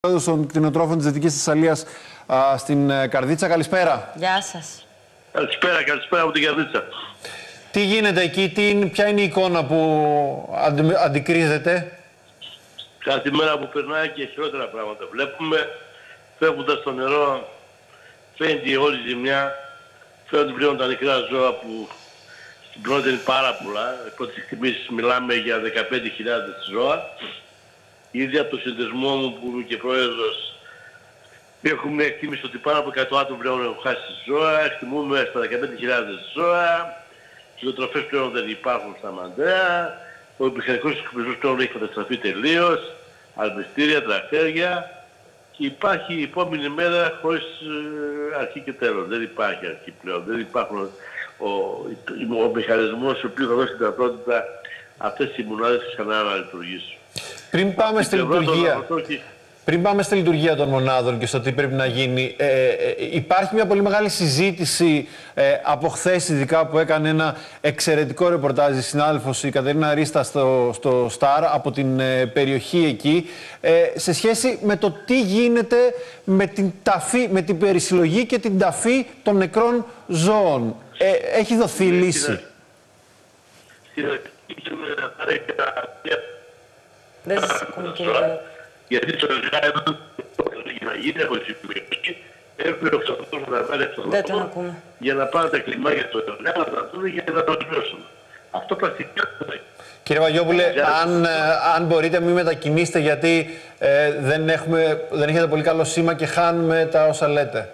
Των κτηνοτρόφων της Δυτικής Θεσσαλίας στην Καρδίτσα. Καλησπέρα. Γεια σας. Καλησπέρα από την Καρδίτσα. Τι γίνεται εκεί, ποια είναι η εικόνα που αντικρίζεται? Κάθε μέρα που περνάει και χειρότερα πράγματα βλέπουμε. Φεύγοντας στο νερό φαίνεται όλη η ζημιά. Φαίνονται πλέον τα νεκρά ζώα που στην πρώτη είναι πάρα πολλά. Υπό τις εκτιμήσεις μιλάμε για 15.000 ζώα. Ήδη από το συνδεσμό μου που είμαι και πρόεδρος έχουμε εκτίμηση ότι πάνω από 100 άτομα πλέον έχουν χάσει ζώα. Εκτιμούμε στα 15.000 ζώα. Ζωοτροφές πλέον δεν υπάρχουν στα Μαντρέα. Ο μηχανικός εξοπλισμός πλέον έχει καταστραφεί τελείως. Αλβιστήρια, τρακτέρια. Και υπάρχει η επόμενη μέρα χωρίς αρχή και τέλος. Δεν υπάρχει αρχή πλέον. Δεν υπάρχουν ο μηχανισμός ο οποίος θα δώσει τη δυνατότητα αυτές οι μονάδες ξανά να λειτουργήσουν. Πριν πάμε στη λειτουργία των μονάδων και στο τι πρέπει να γίνει, υπάρχει μια πολύ μεγάλη συζήτηση από χθες, ειδικά που έκανε ένα εξαιρετικό ρεπορτάζ η συνάδελφος η Κατερίνα Ρίστα στο Σταρ από την περιοχή εκεί, σε σχέση με το τι γίνεται με την περισυλλογή και την ταφή των νεκρών ζώων. Έχει δοθεί λύση? Δεν σας ακούμε, κύριε Βαγιόπουλε. Γιατί το εργάζεται για να γίνει από τη συμμετοχή έπρεπε ο ξαφνικός να βάλει εξοδότημα για να πάνε τα κλιμάκια του εργάζεται, να τα δουν και να το πληρώσουν. Αυτό πρακτικά δεν έχει. Κύριε Βαγιόπουλε, αν μπορείτε μην μετακινήσετε, γιατί δεν έχετε πολύ καλό σήμα και χάνουμε τα όσα λέτε.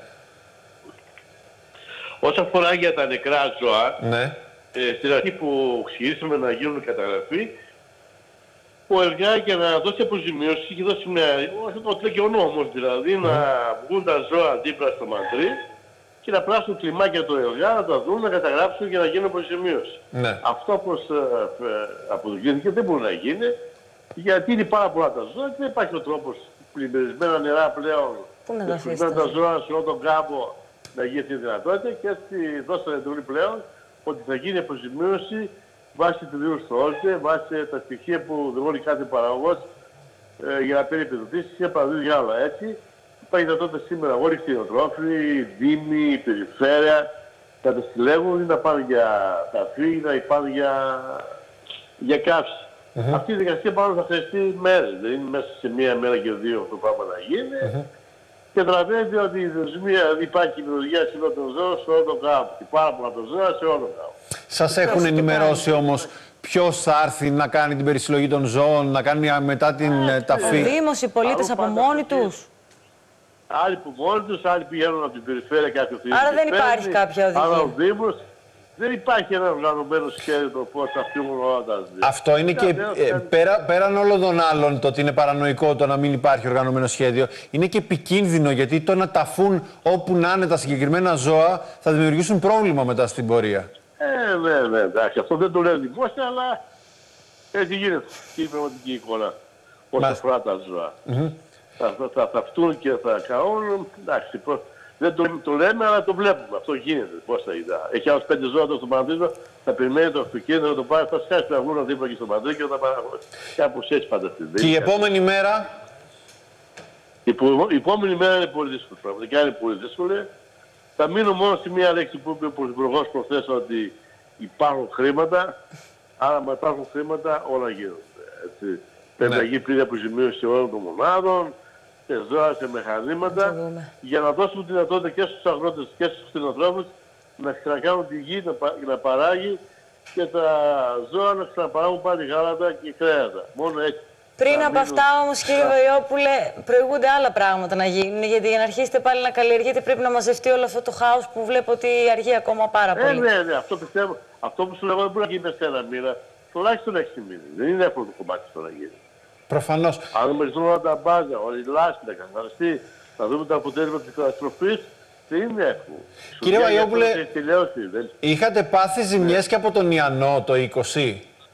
Όσον αφορά για τα νεκρά ζώα, ναι. Στην αρχή που ξεκινήσαμε να γίνουν καταγραφή, ο ΕργΑ για να δώσει αποζημίωση είχε δώσει μια, το λέει και ο νόμος δηλαδή, να βγουν τα ζώα δίπλα στο μαντρί και να πράσουν κλιμάκια το ΕργΑ, να τα δουν, να καταγράψουν και να γίνουν αποζημίωση. Ναι. Αυτό όπως αποδεικνύθηκε δεν μπορεί να γίνει, γιατί είναι πάρα πολλά τα ζώα και δεν υπάρχει ο τρόπος πλημμυρισμένα νερά πλέον, πλημμυρισμένα τα ζώα σε όλο τον κάμπο να γίνει αυτή η δυνατότητα, και έτσι δώσανε εντολή πλέον ότι θα γίνει αποζημίωση βάσει του δίου στο όρτε, βάσει τα στοιχεία που δηλώνει κάθε παραγωγός για να παίρνει επιδοτήσεις και παραδείγματος για άλλα. Έτσι υπάρχει δυνατότητα σήμερα όλοι οι κτηνοτρόφοι, οι δήμοι, η περιφέρεια να τα συλλέγουν ή να πάνε για ταφή ή να πάνε για καύση. Αυτή η δικασία πάνω θα χρειαστεί μέρες, δεν είναι μέσα σε μία μέρα και δύο το πράγμα να γίνει. Και καταλαβαίνετε ότι η δοσμία υπάρχει δημιουργία συνόλου των ζώων σε όλο τον κάμπο. Και πάρα πολλά των ζώων σε όλο τον κάμπο. Σας έχουν ενημερώσει όμως ποιος θα έρθει να κάνει την περισυλλογή των ζώων, να κάνει μετά την ταφή? Ο Δήμος, οι πολίτες από μόνοι τους. Άλλοι που μόνοι τους, άλλοι πηγαίνουν από την περιφέρεια και από την Άρα δεν υπάρχει κάποια οδηγία. Άρα ο Δήμος, δεν υπάρχει ένα οργανωμένο σχέδιο το πώς θα φύγουν όλα τα ζώα. Αυτό είναι και πέραν όλων των άλλων, το ότι είναι παρανοϊκό το να μην υπάρχει οργανωμένο σχέδιο, είναι και επικίνδυνο, γιατί το να ταφούν όπου να είναι τα συγκεκριμένα ζώα θα δημιουργήσουν πρόβλημα μετά στην πορεία. Ναι, εντάξει, αυτό δεν το λέω δημόσια, αλλά έτσι γίνεται. Και η πραγματική εικόνα όσον αφορά τα ζώα. Θα ταυτούν και θα καούν, εντάξει, δεν το λέμε, αλλά το βλέπουμε. Αυτό γίνεται. Πώς θα γίνει? Έχει άλλους 5 ζώα στο Παναδρίζο, θα περιμένει το αυτοκίνητο να το πάρει, θα σκάσει να βγουν δίπλα και στο Παναδρίζο και θα παραγωγεί. Κάπως έτσι φανταστείτε. Και η επόμενη μέρα? Η επόμενη μέρα είναι πολύ δύσκολη. Πραγματικά είναι πολύ δύσκολη. Θα μείνω μόνο σε μία λέξη που είπε ο Πρωθυπουργός προχθές, ότι υπάρχουν χρήματα. Άρα με υπάρχουν χρήματα όλα γίνονται. Πρέπει να γίνει πλήρη αποζημίωση όλων των μονάδων, σε ζώα, σε μηχανήματα, για να δώσουμε τη δυνατότητα και στους αγρότες και στους κτηνοτρόφους να ξανακάνουν τη γη, να παράγει και τα ζώα να ξαναπαράγουν πάλι γάλατα και κρέατα. Μόνο έτσι. Πριν από αυτά όμως, κύριε Βαγιόπουλε, προηγούνται άλλα πράγματα να γίνουν, γιατί για να αρχίσετε πάλι να καλλιεργείτε πρέπει να μαζευτεί όλο αυτό το χάος που βλέπω ότι αργεί ακόμα πάρα πολύ. Ναι, αυτό πιστεύω. Αυτό που σου λέω δεν μπορεί να γίνει μέσα σε ένα μήνα, τουλάχιστον 6 μήνες. Δεν είναι εύκολο το κομμάτι αυτό να γίνει. Προφανώς. Αν μεριστούν όλα τα μπάζα, όλοι οι λάσποι να καθαριστεί, να δούμε το αποτέλεσμα της καταστροφής, δεν είναι εύκολο. Κύριε Βαγιόπουλε, είχατε πάθει ζημιές και από τον Ιαννό το 20?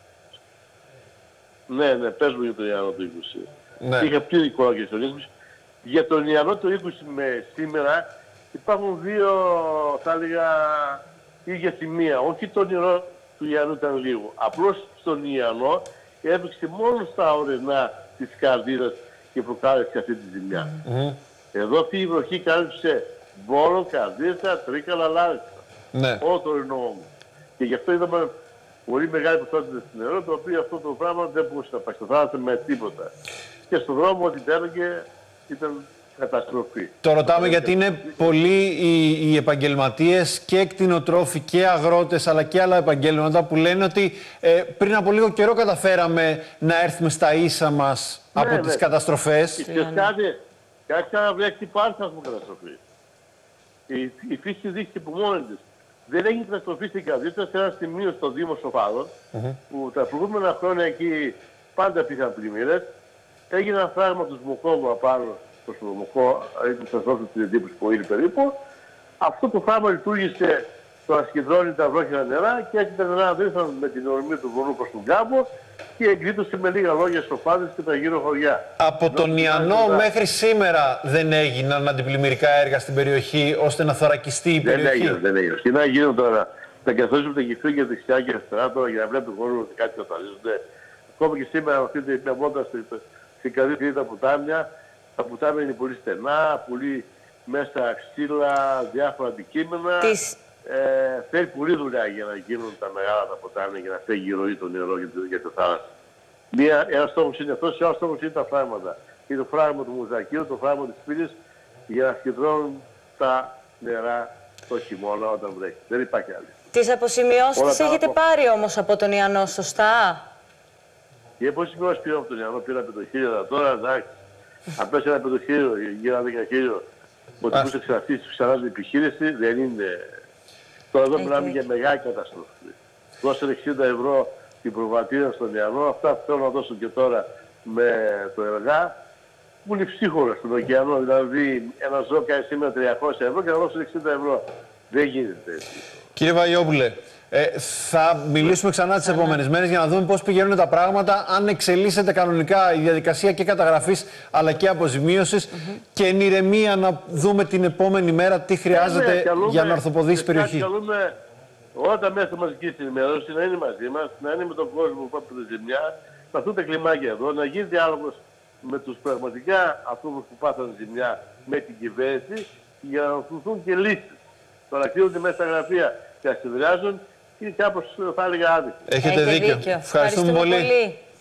Ναι, παίζουμε για τον Ιαννό το 20. Ναι. Είχα πλήρη εικόνα και στο 20. Για τον Ιαννό το 20 με σήμερα υπάρχουν δύο, θα έλεγα, ίδια σημεία. Όχι το νερό του Ιαννού ήταν λίγο. Απλώς στον Ιαννό έπαιξε μόνο στα ορεινά της Καρδίτσας και προκάλεσε αυτή τη ζημιά. Εδώ αυτή η βροχή κάλυψε Βόλο, Καρδίτσα, Τρίκαλα, Λάρισα. Ναι. Όλο το Ρινό όμως. Και γι' αυτό είδαμε πολύ μεγάλη ποσότητα στην νερό, το οποίο αυτό το πράγμα δεν μπορούσε να πάει στο θάλασσα με τίποτα. Και στον δρόμο ό,τι πέραγε ήταν καταστροφή. Το ρωτάμε γιατί είναι πολλοί οι επαγγελματίες και κτηνοτρόφοι και αγρότες αλλά και άλλα επαγγέλματα που λένε ότι πριν από λίγο καιρό καταφέραμε να έρθουμε στα ίσα μας από τις καταστροφές. Και κάτι ξαναβλέξει πάλι θα έχουμε καταστροφή. Η φύση δείχνει από μόνη της. Δεν έχει καταστροφή στην Καρδίτσα σε ένα σημείο στο Δήμο Σοφάδων, που τα προηγούμενα χρόνια εκεί πάντα πήγαν πλημμύρες. Έγινε ένα φράγμα του Σμοκόβου απάνω στο Σμοκό, έτσι σας δώσω την εντύπωση που είναι περίπου. Αυτό το φράγμα λειτουργήσε το να συγκεντρώνει τα βρόχινα νερά και έτσι τα νερά δείχναν με την ορμή του βορρού προς τον κάμπο και εγκρίτωσε με λίγα λόγια Σοφάδες και τα γύρω χωριά. Από τον Ιαννό μέχρι σήμερα δεν έγιναν αντιπλημμυρικά έργα στην περιοχή ώστε να θωρακιστεί η περιοχή. Δεν έγινε. Και να γίνουν τώρα, να καθίσουμε τα γυφτήρια δεξιά και αριστερά τώρα για να βλέπει τον κόσμο ότι κάτι καταρρίζονται. Ακόμα και σήμερα αυτή την πιαμόντα στην Καρδίτσα τα πουτάμια. Τα πουτάμια είναι πολύ στενά, πολύ μέσα ξύλα, διάφορα αντικείμενα. Θέλει πολλή δουλειά για να γίνουν τα μεγάλα τα ποτάμια για να φέγει η ροή το νερό για το θάλασσα. Ένας στόχος είναι αυτός και άλλος στόχος είναι τα φράγματα. Είναι το φράγμα του Μουζακίου, το φράγμα της Πύλης για να συγκεντρώνουν τα νερά το χειμώνα όταν βρέχει. Δεν υπάρχει άλλη. Τις αποζημιώσεις τις έχετε πάρει όμως από τον Ιαννό, σωστά? Οι αποζημιώσεις πήραμε από τον Ιαννό, πήραμε 5.000 τώρα, εντάξει. Αν πέσει ένα 5.000, γύρω 10.000, ότι που σε αυτή ξανά την επιχείρηση δεν είναι. Τώρα εδώ μιλάμε για μεγάλη καταστροφή. Δώσε 60 ευρώ την προβατήρα στον Ιαννό, αυτά που θέλω να δώσω και τώρα με το ΕΡΓΑ, που είναι ψύχωρα στον ωκεανό. Δηλαδή ένα ζώο κάνει σήμερα 300 ευρώ και να δώσω 60 ευρώ. Δεν γίνεται έτσι. Κύριε Βαγιόπουλε, θα μιλήσουμε ξανά τις επόμενες μέρες για να δούμε πώς πηγαίνουν τα πράγματα, αν εξελίσσεται κανονικά η διαδικασία και καταγραφής αλλά και αποζημίωσης και εν ηρεμία να δούμε την επόμενη μέρα τι χρειάζεται για να ορθοποδήσει η περιοχή. Καλούμε όλα τα μέσα μαζικής ενημέρωσης να είναι μαζί μας, να είναι με τον κόσμο που πάει από τη ζημιά, να έρθουν τα κλιμάκια εδώ, να γίνει διάλογος με τους πραγματικά αυτούς που πάθαν ζημιά με την κυβέρνηση για να δοθούν και λύσεις. Τώρα κλείνονται μέσα στα γραφεία και αστυνομιάζουν. Είναι κάπως θα έλεγα άδικο. Έχετε δίκιο. Ευχαριστούμε πολύ.